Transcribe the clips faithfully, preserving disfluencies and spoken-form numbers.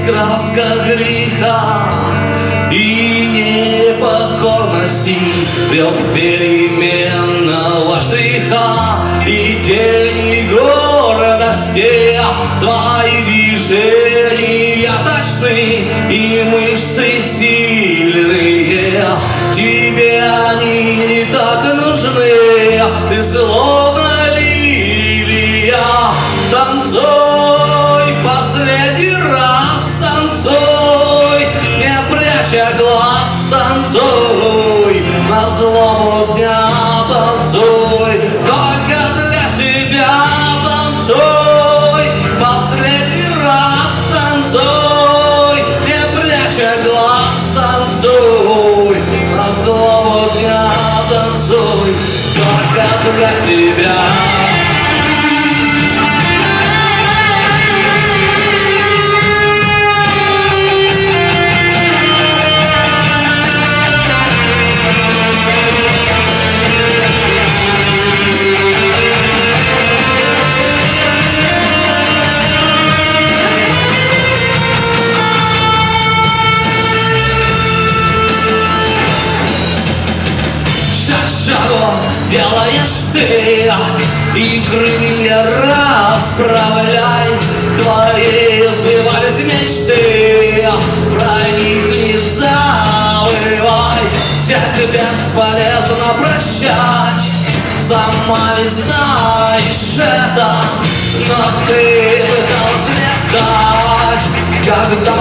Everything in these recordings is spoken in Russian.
краска греха и непокорности, рев переменного штриха и тени гордости. Твои движения точны и мышцы сильные, тебе они не так нужны. Ты словно лилия, танцуй последний раз, танцуй, не пряча глаз, танцуй, на злобу дня танцуй, только для себя танцуй, последний раз танцуй, не пряча глаз, танцуй, на злобу дня танцуй, только для себя. Делаешь ты, и крылья расправляй, твои сбивались мечты, про них не забывай. Всех бесполезно прощать, сама ведь знаешь это, но ты пыталась летать, когда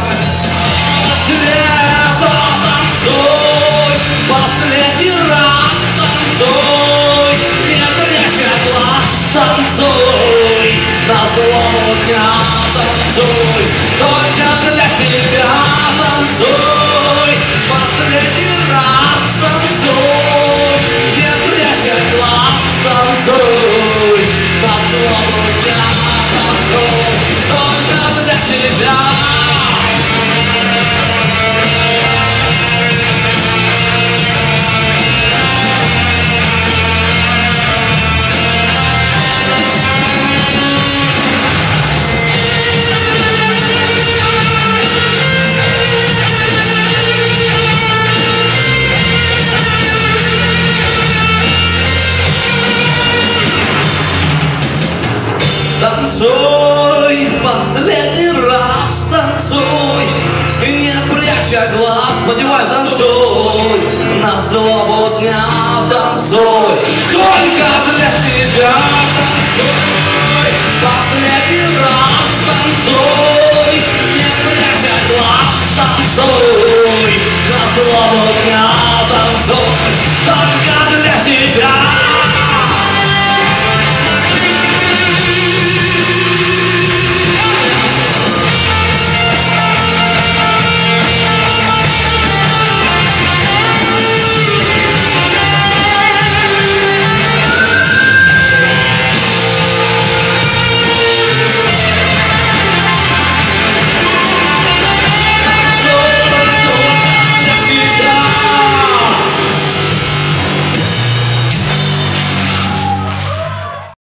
света танцуй, последний раз танцуй, не пряча глаз, танцуй, на злому дня танцуй, только для себя танцуй, последний раз танцуй, не пряча глаз, танцуй, на злому дня танцуй, только для себя. Танцуй, в последний раз танцуй, не пряча глаз, поднимай, танцуй, на злобу дня танцуй, только для себя танцуй, последний раз танцуй, не пряча глаз, танцуй, на злобу дня танцуй.